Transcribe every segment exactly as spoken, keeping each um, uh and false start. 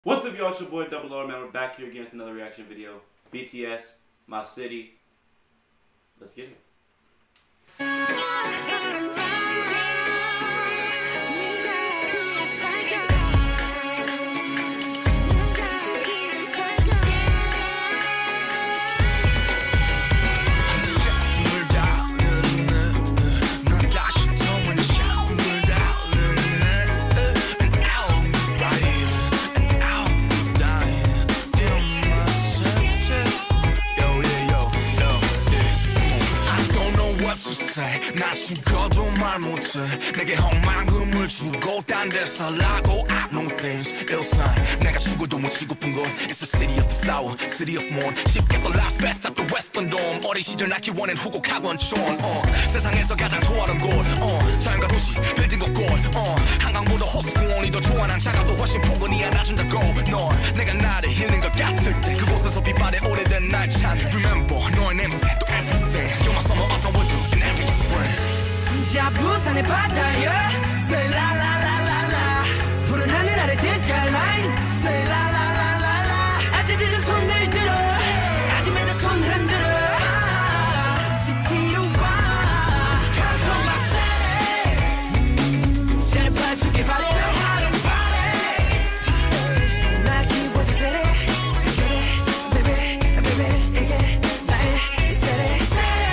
What's up, y'all? It's your boy Double R, man. We're back here again with another reaction video. B T S Ma City. Let's get it. 나 죽어도 말 못해 내게 헛망금을 주고 딴 데 살라고 I know things 일상 내가 죽어도 못 치고픈 곳 It's the city of the flower, city of morn 쉽게 또 life fast at the western dome 어린 시절 나 키워낸 후곡 학원촌 어. 세상에서 가장 좋아하는 곳 어. 자연과 도시 빌딩 곳곳 어. 한강보다 호수공원이 더 좋아 난 작아도 훨씬 포근히 안아준다고 넌 내가 나를 힐링 것 같을 때 그곳에서 빛바래 오래된 날 찾네 Remember 너의 냄새 또 everything You're my summer, autumn, winter and every spring 자 부산의 바다에 Say la la la la la 푸른 하늘 아래 the skyline Say la la la la la 아직 늦은 손을 들어 아직 맨날 손 흔들어 시티로 와 Come to my city 잘 봐주길 바래 하루 party 날 키워주세요 그래 baby baby 이게 나의 city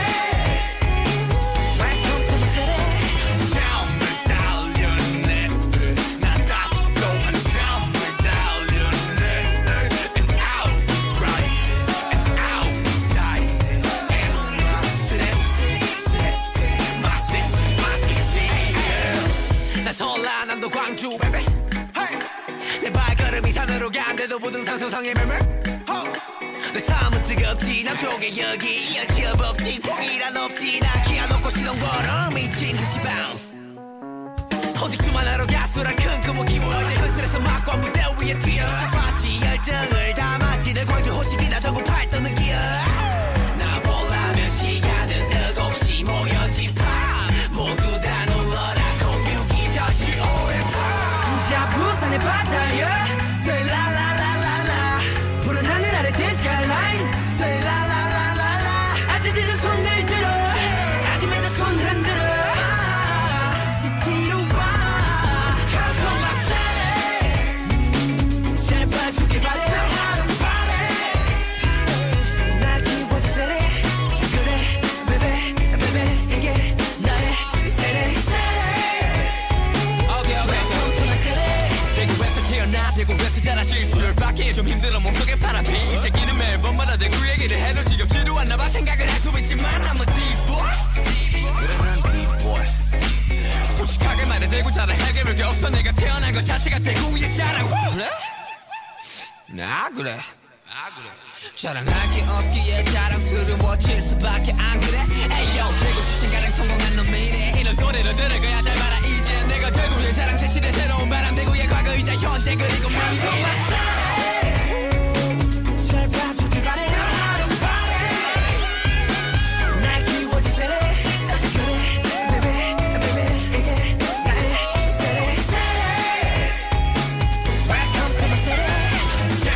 전라남도 광주 baby 내 발걸음이 산으로 간대도 모든 상상상의 매매 내 삶은 뜨겁지 남쪽에 여기 여지업 없지 포기란 없지 난 기아 놓고 시동 걸어 미친 듯이 bounce 어디쯤만 하러 가수라 큰 꿈을 키워 이제 현실에서 막과 무대 위에 뛰어 마치 열정을 담았지 내 광주 호시비나 전국 팔도는 기어 나 보려면 시간은 일곱 시 모여진 밤 모두 다 놀러라 자 부산의 바다에 Say la la la la la 푸른 하늘 아래 the skyline Say la la la la la 아직 늦은 손을 들어 아직 맨날 손 흔들어 시티로 와 Come to my city 잘 봐주길 바래 하루 party 날 키워주세요 그래 baby baby 이게 나의 city 나 대구에서 자랐지 술을 받기 좀 힘들어 몸속에 파란피 이 새끼는 매번마다 내 그 얘기를 해도 지겹지도 않나봐 생각을 할 수 있지만 I'm a deep boy 그래 난 deep boy 솔직하게 말해 대구 자랑 해결할 게 없어 내가 태어난 것 자체가 대구의 자랑 그래? 나 그래 아 그래 자랑할 게 없기에 자랑스러워질 수밖에 안 그래 에이요 대구 출신 가장 성공한 놈이래 이런 소리를 들을거야 잘 봐라 이제 내가 대구의 자랑 새 시대 새로운 바람 대구의 과거이자 현재 그리고 미래 잘 봐주길 바래 하루 party 날 키워주세요 그래 baby baby 이게 나의 city Welcome to my city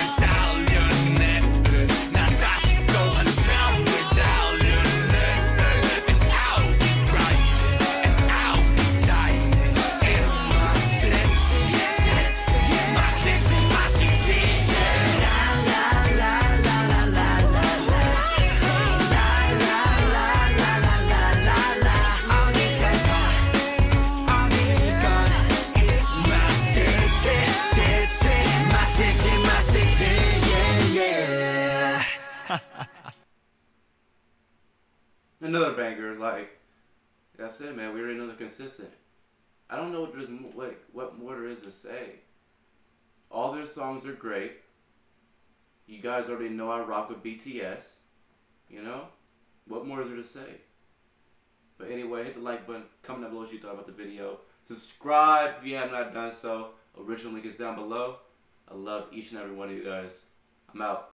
Another banger, like, like I said, man, we were another consistent. I don't know what there's mo like what more there is to say. All their songs are great. You guys already know I rock with B T S. You know, what more is there to say? But anyway, hit the like button. Comment down below what you thought about the video. Subscribe if you have not done so. Original link is down below. I love each and every one of you guys. I'm out.